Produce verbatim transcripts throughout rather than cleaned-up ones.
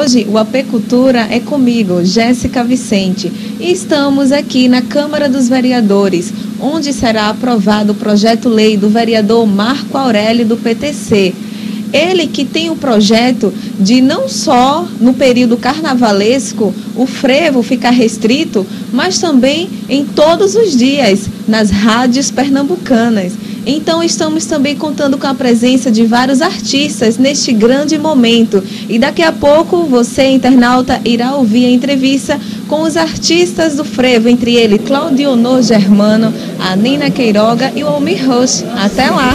Hoje o Apicultura é comigo, Jéssica Vicente, e estamos aqui na Câmara dos Vereadores, onde será aprovado o projeto-lei do vereador Marco Aurélio do P T C. Ele que tem o projeto de não só no período carnavalesco o frevo ficar restrito, mas também em todos os dias nas rádios pernambucanas. Então estamos também contando com a presença de vários artistas neste grande momento. E daqui a pouco você, internauta, irá ouvir a entrevista com os artistas do frevo, entre eles Claudionor Germano, a Nina Queiroga e o Almir Roche. Até lá!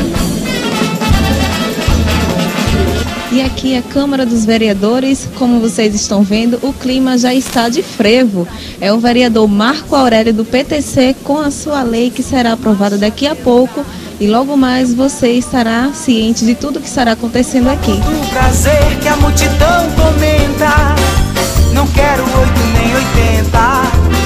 E aqui a Câmara dos Vereadores, como vocês estão vendo, o clima já está de frevo. É o vereador Marco Aurélio do P T C com a sua lei que será aprovada daqui a pouco. E logo mais você estará ciente de tudo que estará acontecendo aqui. O prazer que a multidão comenta, não quero oito nem oitenta,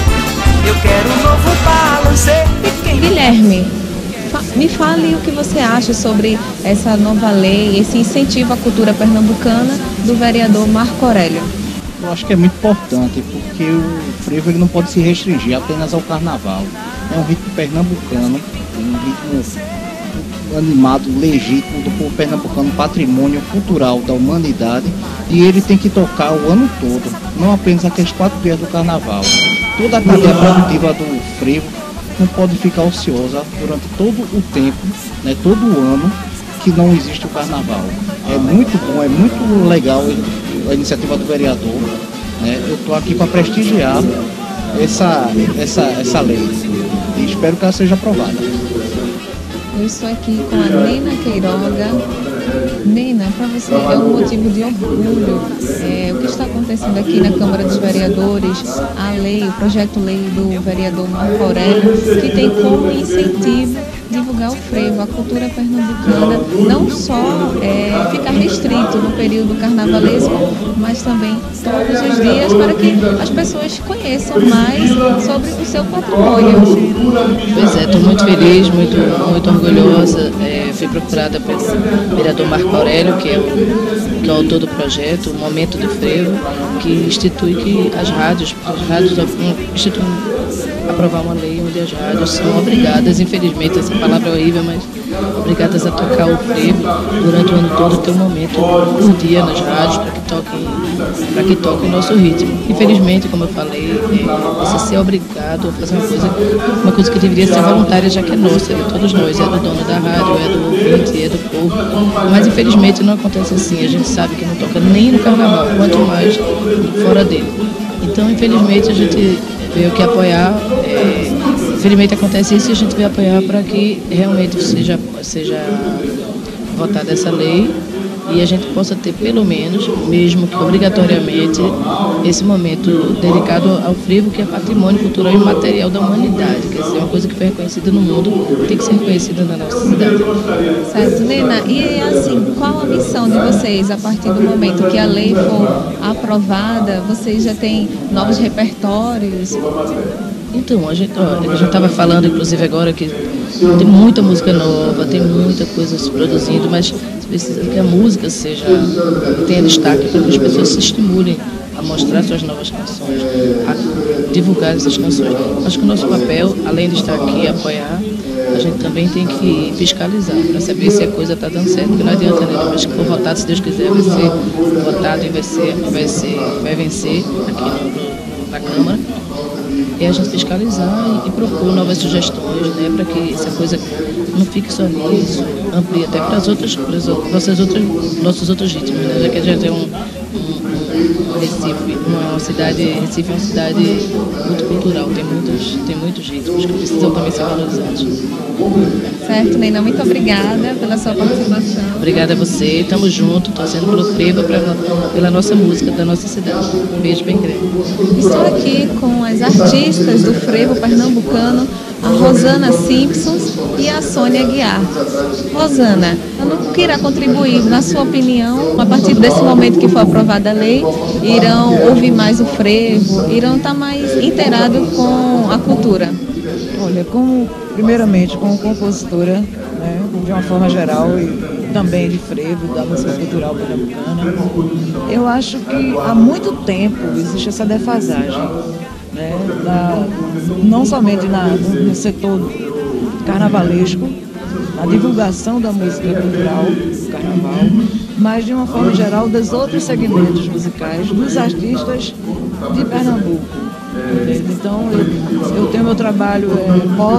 eu quero um novo balanceio. Guilherme, me fale o que você acha sobre essa nova lei, esse incentivo à cultura pernambucana do vereador Marco Aurélio. Eu acho que é muito importante, porque o frevo ele não pode se restringir apenas ao carnaval. É um ritmo pernambucano, um ritmo animado, legítimo do povo pernambucano, patrimônio cultural da humanidade, e ele tem que tocar o ano todo, não apenas aqueles quatro dias do carnaval. Toda a cadeia produtiva do frevo não pode ficar ociosa durante todo o tempo, né, todo o ano que não existe o carnaval. É muito bom, é muito legal a iniciativa do vereador, né? Eu estou aqui para prestigiar essa, essa, essa lei e espero que ela seja aprovada. Eu estou aqui com a Nina Queiroga. Nina, para você é um motivo de orgulho é, o que está acontecendo aqui na Câmara dos Vereadores, a lei, o projeto-lei do vereador Marco Aurélio, que tem como incentivo divulgar o frevo, a cultura pernambucana, não só é, ficar restrito no período carnavalesco, mas também todos os dias, para que as pessoas conheçam mais sobre o seu patrimônio. Pois é, estou muito feliz, muito, muito orgulhosa. É, fui procurada pelo vereador Marco Aurélio, que é, o, que é o autor do projeto, o Momento do Frevo, que institui que as rádios, as rádios instituem aprovar uma lei onde as rádios são obrigadas, infelizmente essa palavra é horrível, mas obrigadas a tocar o frevo durante o ano todo, ter um momento por dia nas rádios para que toquem, para que toquem o nosso ritmo. Infelizmente, como eu falei, é, você ser obrigado a fazer uma coisa, uma coisa que deveria ser voluntária, já que é nossa, é de todos nós, é do dono da rádio, é do ouvinte, é do povo, mas infelizmente não acontece assim. A gente sabe que não toca nem no carnaval, quanto mais fora dele. Então, infelizmente, a gente veio aqui apoiar, é, infelizmente acontece isso e a gente veio apoiar para que realmente seja, seja votada essa lei e a gente possa ter pelo menos, mesmo que obrigatoriamente, esse momento dedicado ao frevo, que é patrimônio cultural e material da humanidade. Quer dizer, uma coisa que foi reconhecida no mundo, tem que ser reconhecida na nossa cidade. Certo, Nina, e assim, qual a missão de vocês a partir do momento que a lei for aprovada? Vocês já têm novos repertórios? Então, a gente estava falando, inclusive agora, que tem muita música nova, tem muita coisa se produzindo, mas precisa que a música seja, tenha destaque para que as pessoas se estimulem a mostrar suas novas canções, a divulgar essas canções. Acho que o nosso papel, além de estar aqui e apoiar, a gente também tem que fiscalizar para saber se a coisa está dando certo, porque não adianta, né? Depois que for votado, se Deus quiser, vai ser votado e vai, ser, vai, ser, vai vencer aqui no, na Câmara. É a gente fiscalizar e, e propor novas sugestões, né, para que essa coisa não fique só nisso, amplie até para as outras, para as nossas outras, nossos outros ritmos, né, já que a gente é um, um, um Recife, uma cidade, Recife é uma cidade muito cultural, tem muitos, tem muitos ritmos que precisam também ser valorizados. Certo, Nina, muito obrigada pela sua participação. Obrigada a você, estamos juntos, torcendo pelo frevo, pela nossa música da nossa cidade. Um beijo bem grande. Estou aqui com as artistas do frevo pernambucano, a Rosana Simpsons e a Sônia Guiar. Rosana, o que irá contribuir, na sua opinião, a partir desse momento que for aprovada a lei, irão ouvir mais o frevo, irão estar mais inteirados com a cultura? Olha, como, primeiramente, como compositora, né, de uma forma geral, e também de frevo, da música cultural pernambucana. Eu acho que há muito tempo existe essa defasagem, né? Da, não somente na, no setor carnavalesco, na divulgação da música cultural do carnaval, mas de uma forma geral dos outros segmentos musicais, dos artistas de Pernambuco. Então eu, eu tenho meu trabalho é, pop,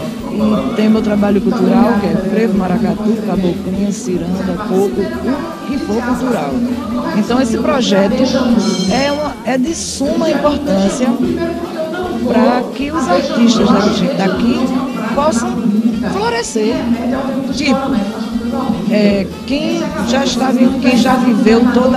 e tenho meu trabalho cultural, que é frevo, maracatu, caboclinha, ciranda, coco, o que for cultural. Então esse projeto é, uma, é de suma importância para que os artistas daqui possam florescer. Tipo, é, quem, já está, quem já viveu todo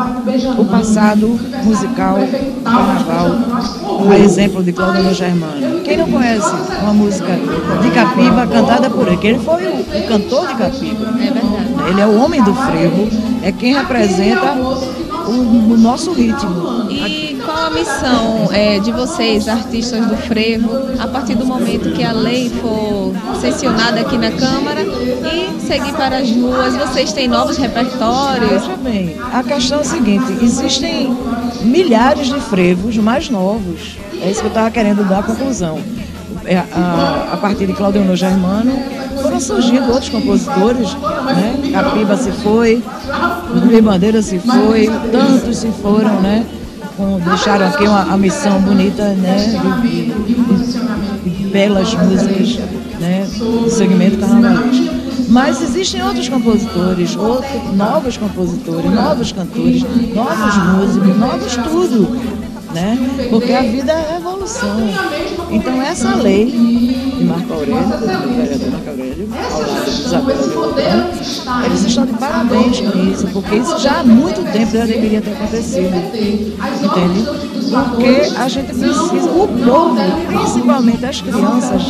o passado musical, carnaval, a exemplo de Claudionor Germano. Quem não conhece uma música de Capiba cantada por ele, que ele foi o, o cantor de Capiba. É verdade. Ele é o homem do frevo, é quem representa o, o nosso ritmo. E qual a missão é, de vocês, artistas do frevo, a partir do momento que a lei for sancionada aqui na Câmara e seguir para as ruas? Vocês têm novos repertórios? Veja bem, a questão é a seguinte, existem milhares de frevos mais novos. É isso que eu estava querendo dar a conclusão. É, a, a partir de Claudionor Germano, foram surgindo outros compositores, né? Capiba se foi, Rui Bandeira se foi, tantos se foram, né? Com, deixaram aqui uma, a missão bonita, né? De, de, de, de belas músicas, né? Do segmento carnavalesco. Mas existem outros compositores, outros, novos compositores, novos cantores, novos músicos, novos tudo, né? Porque a vida é evolução. Então essa lei de Marco Aurélio, do vereador Marco Aurélio, ao lado de Isabela de Lotano, eles estão de parabéns com isso, porque isso já há muito tempo já deveria ter acontecido, entende? Porque a gente precisa, o povo, principalmente as crianças,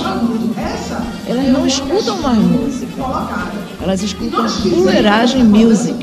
elas não escutam mais música, elas escutam fuleiragem music.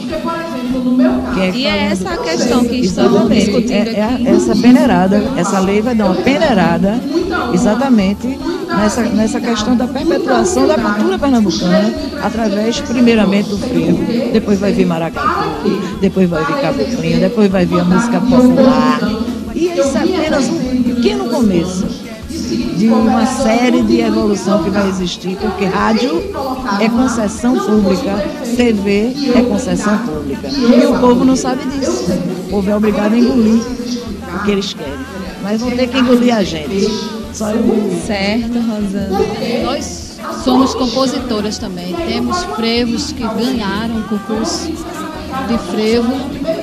Que é e é essa a questão que estamos exatamente, discutindo é, aqui. é essa peneirada, essa lei vai dar uma peneirada exatamente nessa, nessa questão da perpetuação da cultura pernambucana, através, primeiramente, do frevo, depois vai vir maracatu, depois vai vir caboclinha, depois vai vir a música popular. E isso é apenas um pequeno começo de uma série de evolução que vai existir, porque rádio é concessão pública, T V é concessão pública. E o povo não sabe disso. O povo é obrigado a engolir o que eles querem. Mas vão ter que engolir a gente. Só eu... Certo, Rosana. Nós somos compositoras também. Temos frevos que ganharam o concurso de frevo.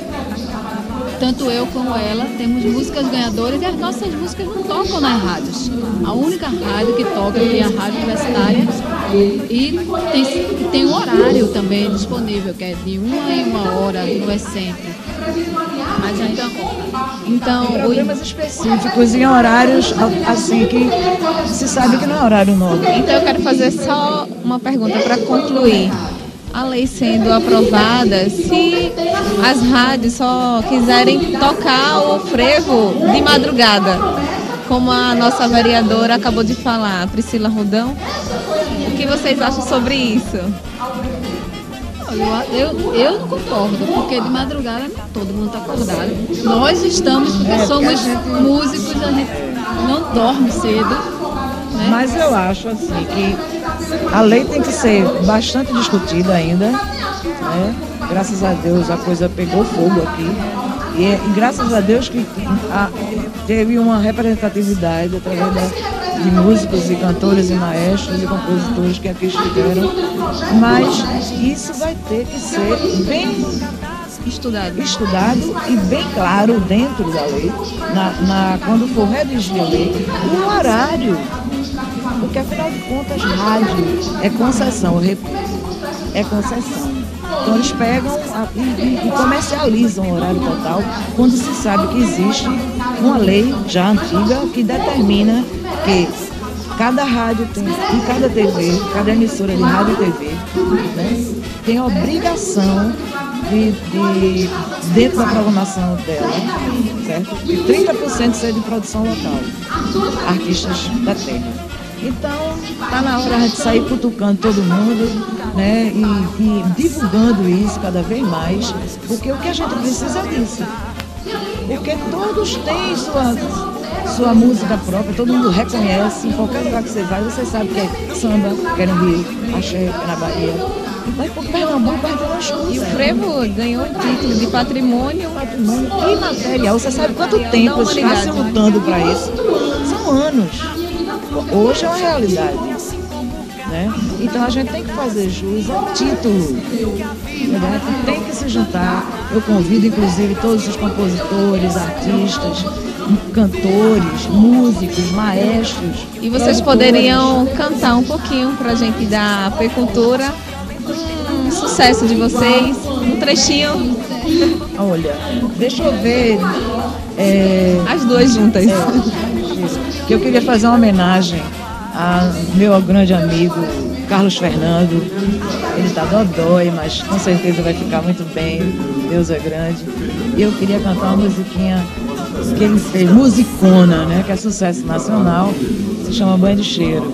Tanto eu como ela temos músicas ganhadoras e as nossas músicas não tocam nas rádios. A única rádio que toca é a Rádio Universitária e tem, tem um horário também disponível, que é de uma em uma hora, não é sempre. Mas então, então programas específicos em horários assim que se sabe que não é horário nobre. Então eu quero fazer só uma pergunta para concluir. A lei sendo aprovada, se as rádios só quiserem tocar o frevo de madrugada, como a nossa vereadora acabou de falar, Priscila Rodão, o que vocês acham sobre isso? Eu, eu, eu não concordo, porque de madrugada todo mundo está acordado. Nós estamos, porque é, somos porque a gente... músicos, a gente não dorme cedo. Né? Mas eu acho assim que a lei tem que ser bastante discutida ainda, né? Graças a Deus a coisa pegou fogo aqui. E, e graças a Deus que a, teve uma representatividade através da, de músicos e cantores e maestros e compositores que aqui estiveram. Mas isso vai ter que ser bem Estudado. estudado e bem claro dentro da lei, na, na, quando for redigir a lei, o horário. Porque, afinal de contas, rádio é concessão, eu repito, é concessão. Então, eles pegam a, e, e comercializam o horário total quando se sabe que existe uma lei já antiga que determina que cada rádio tem, e cada T V, cada emissora de rádio e T V, né, tem a obrigação de, de, dentro da programação dela, certo? De trinta por cento ser de produção local, artistas da terra. Então, está na hora de sair cutucando todo mundo, né? E, e divulgando isso cada vez mais, porque o que a gente precisa é disso. Porque todos têm sua, sua música própria, todo mundo reconhece, em qualquer lugar que você vai, você sabe que é samba, que é no Rio, axé, que é na Bahia. Mas por Pernambuco vai ter uma chuva. E o frevo ganhou o título de patrimônio, patrimônio imaterial. Você sabe quanto tempo eles estão lutando para isso? São anos. Hoje é uma realidade. Né? Então a gente tem que fazer jus ao título. Né? Tem que se juntar. Eu convido inclusive todos os compositores, artistas, cantores, músicos, maestros. E vocês poderiam cantar um pouquinho para a gente da apicultura, um sucesso de vocês, um trechinho. Olha, deixa eu ver. É, As duas juntas. É, que eu queria fazer uma homenagem a meu grande amigo Carlos Fernando. Ele está dodói, mas com certeza vai ficar muito bem. Deus é grande. E eu queria cantar uma musiquinha que ele fez, musicona, né? Que é sucesso nacional. Se chama Banho de Cheiro.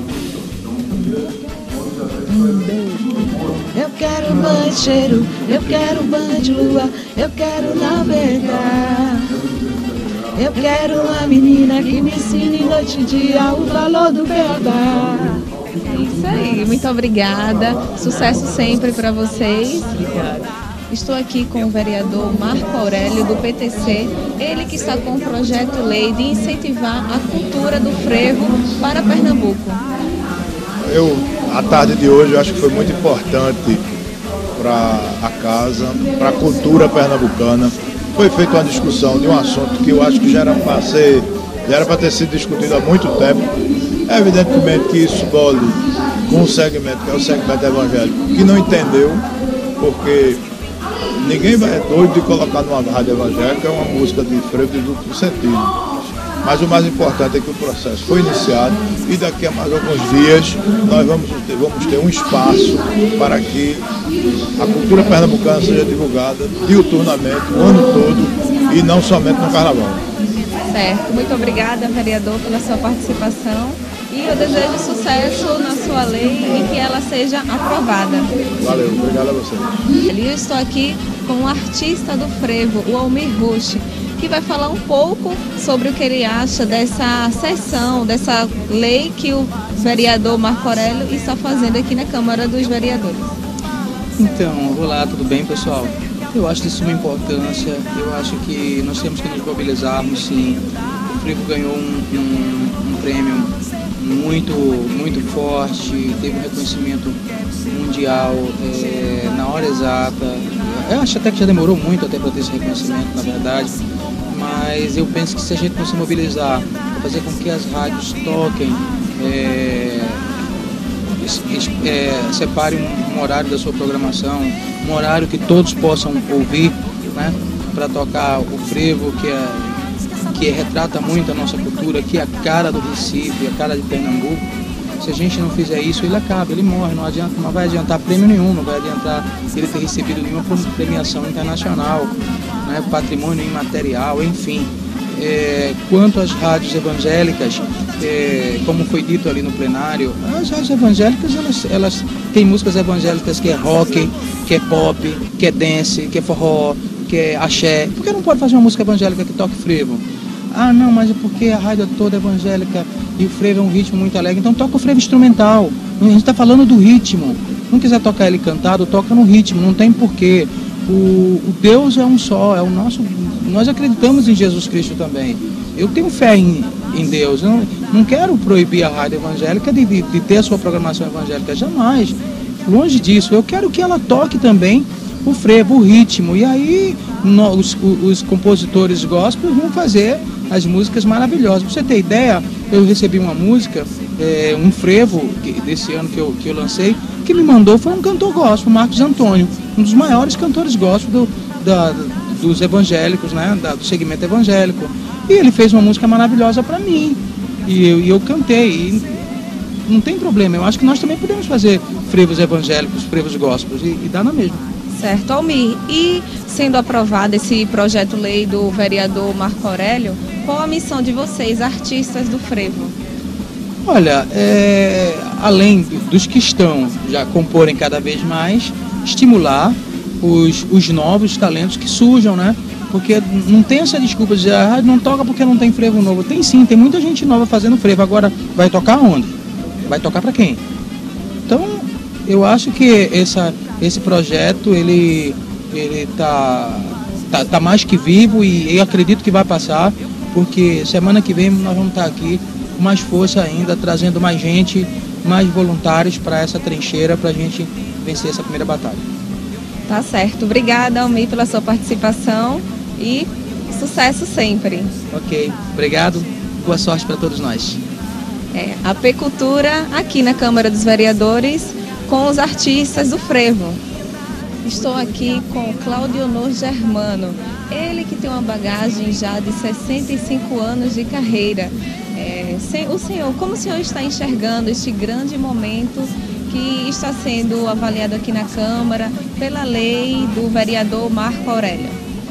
Um beijo. Eu quero banho de cheiro, eu quero banho de lua, eu quero navegar. Eu quero uma menina que me ensine noite e dia o valor do beabá. Isso aí, muito obrigada. Sucesso sempre para vocês. Obrigada. Estou aqui com o vereador Marco Aurélio, do P T C, ele que está com o projeto-lei de incentivar a cultura do frevo para Pernambuco. Eu, a tarde de hoje, eu acho que foi muito importante para a casa, para a cultura pernambucana. Foi feita uma discussão de um assunto que eu acho que já era para ser, já era para ter sido discutido há muito tempo. É evidentemente que isso dói com um segmento, que é o segmento evangélico, que não entendeu, porque ninguém vai, é doido de colocar numa rádio evangélica uma música de frevo de duplo sentido. Mas o mais importante é que o processo foi iniciado e daqui a mais alguns dias nós vamos ter, vamos ter um espaço para que a cultura pernambucana seja divulgada diuturnamente, o ano todo e não somente no carnaval. Certo, muito obrigada, vereador, pela sua participação e eu desejo sucesso na sua lei e que ela seja aprovada. Valeu, obrigado a você. Eu estou aqui com o artista do frevo, o Almir Roche, que vai falar um pouco sobre o que ele acha dessa sessão, dessa lei que o vereador Marco Aurélio está fazendo aqui na Câmara dos Vereadores. Então, olá, tudo bem, pessoal? Eu acho de suma importância, eu acho que nós temos que nos mobilizarmos, sim. O frevo ganhou um, um, um prêmio muito, muito forte, teve um reconhecimento mundial é, na hora exata. Eu acho até que já demorou muito até para ter esse reconhecimento, na verdade. Mas eu penso que se a gente não se mobilizar, fazer com que as rádios toquem, é, é, separe um, um horário da sua programação, um horário que todos possam ouvir, né, para tocar o frevo, que, é, que retrata muito a nossa cultura, que é a cara do Recife, a cara de Pernambuco. Se a gente não fizer isso, ele acaba, ele morre, não, adianta, não vai adiantar prêmio nenhum, não vai adiantar ele ter recebido nenhuma premiação internacional, né, patrimônio imaterial, enfim. É, quanto às rádios evangélicas, é, como foi dito ali no plenário, as rádios evangélicas, elas, elas têm músicas evangélicas que é rock, que é pop, que é dance, que é forró, que é axé. Por que não pode fazer uma música evangélica que toque frevo? Ah, não, mas é porque a rádio é toda evangélica e o frevo é um ritmo muito alegre. Então toca o frevo instrumental. A gente está falando do ritmo. Não quiser tocar ele cantado, toca no ritmo. Não tem porquê. O, o Deus é um só, é o nosso. Nós acreditamos em Jesus Cristo também. Eu tenho fé em, em Deus. Eu não, não quero proibir a rádio evangélica de, de, de ter a sua programação evangélica. Jamais. Longe disso. Eu quero que ela toque também o frevo, o ritmo. E aí nós, os, os compositores gospel vão fazer as músicas maravilhosas. Pra você ter ideia, eu recebi uma música, é, um frevo que, desse ano que eu, que eu lancei, que me mandou foi um cantor gospel, Marcos Antônio, um dos maiores cantores gospel do, da, dos evangélicos, né, da, do segmento evangélico. E ele fez uma música maravilhosa para mim. E eu, e eu cantei. E não tem problema, eu acho que nós também podemos fazer frevos evangélicos, frevos gospels, e, e dá na mesma. Certo, Almir. E sendo aprovado esse projeto-lei do vereador Marco Aurélio, qual a missão de vocês, artistas do frevo? Olha, é, além dos que estão já comporem cada vez mais, estimular os, os novos talentos que surjam, né? Porque não tem essa desculpa de dizer, ah, não toca porque não tem frevo novo. Tem sim, tem muita gente nova fazendo frevo. Agora, vai tocar onde? Vai tocar para quem? Então, eu acho que essa, esse projeto, ele ele tá, tá, tá mais que vivo e eu acredito que vai passar, porque semana que vem nós vamos estar aqui com mais força ainda, trazendo mais gente, mais voluntários para essa trincheira, para a gente vencer essa primeira batalha. Tá certo. Obrigada, Almir, pela sua participação e sucesso sempre. Ok, obrigado. Boa sorte para todos nós. É, a Apicultura aqui na Câmara dos Vereadores com os artistas do frevo. Estou aqui com Claudionor Germano, ele que tem uma bagagem já de sessenta e cinco anos de carreira. É, o senhor, como o senhor está enxergando este grande momento que está sendo avaliado aqui na Câmara pela lei do vereador Marco Aurélio?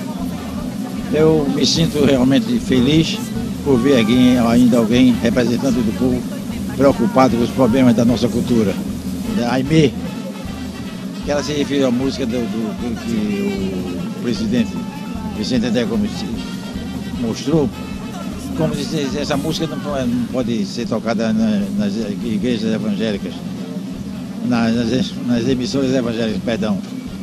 Eu me sinto realmente feliz por ver aqui ainda alguém, representante do povo, preocupado com os problemas da nossa cultura. A Aimee, que ela se referiu à música do, do, do que o presidente Vicente André Gomes mostrou. Como disse, essa música não, não pode ser tocada na, nas igrejas evangélicas, nas, nas emissoras evangélicas, perdão.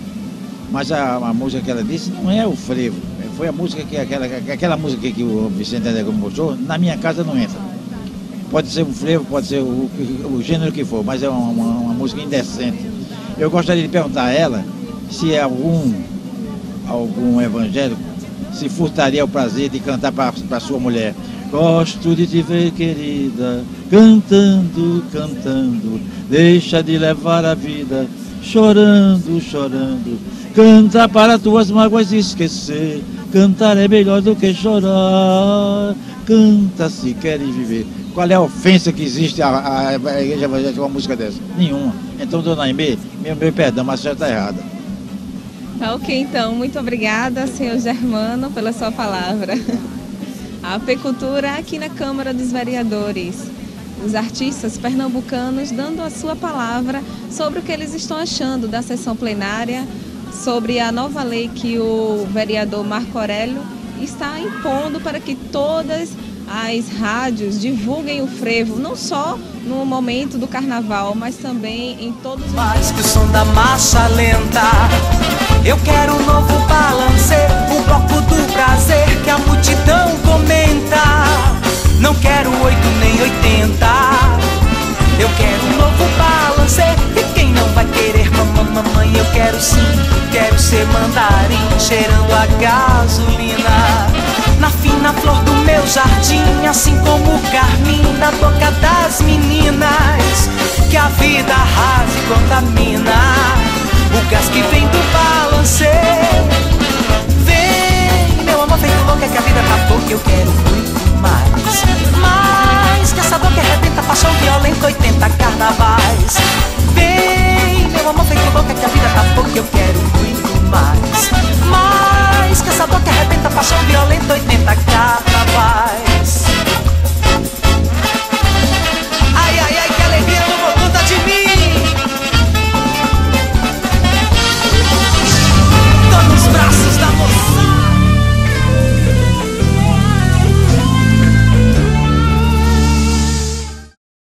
Mas a, a música que ela disse não é o frevo. Foi a música que aquela, aquela música que o Vicente André Gomes mostrou, na minha casa não entra. Pode ser um frevo, pode ser o, o gênero que for, mas é uma, uma, uma música indecente. Eu gostaria de perguntar a ela se algum, algum evangélico se furtaria o prazer de cantar para sua mulher. Gosto de te ver, querida, cantando, cantando, deixa de levar a vida, chorando, chorando. Canta para tuas mágoas esquecer, cantar é melhor do que chorar. Canta se queres viver. Qual é a ofensa que existe à, à igreja evangélica com uma música dessa? Nenhuma. Então, dona Aimee, meu, meu perdão, mas a senhora está errada. Tá ok, então. Muito obrigada, senhor Germano, pela sua palavra. A Apicultura aqui na Câmara dos Vereadores. Os artistas pernambucanos dando a sua palavra sobre o que eles estão achando da sessão plenária, sobre a nova lei que o vereador Marco Aurélio está impondo para que todas as rádios divulguem o frevo, não só no momento do carnaval, mas também em todos os... Mais que o som da marcha lenta, eu quero um novo balanceiro, o bloco do prazer que a multidão comenta. Não quero oito nem oitenta, eu quero um novo balanceiro. E quem não vai querer mamãe, mamãe, eu quero sim, quero ser mandarim, cheirando a gasolina. Na fina flor do meu jardim, assim como o carmim na boca das meninas, que a vida arrasa e contamina, o gás que vem do balanceio. Vem, meu amor, feito louco, é que a vida tá pouco, eu quero